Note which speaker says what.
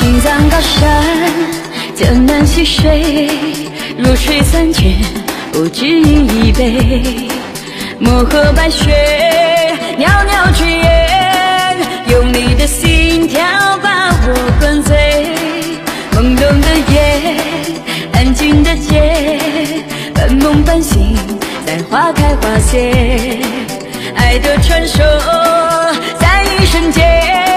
Speaker 1: 青藏高山，江南溪水，弱水三千，我只饮一杯。漠河白雪，袅袅炊烟，用你的心跳把我灌醉。懵懂的夜，安静的街，半梦半醒，在花开花谢，爱的传说在一瞬间。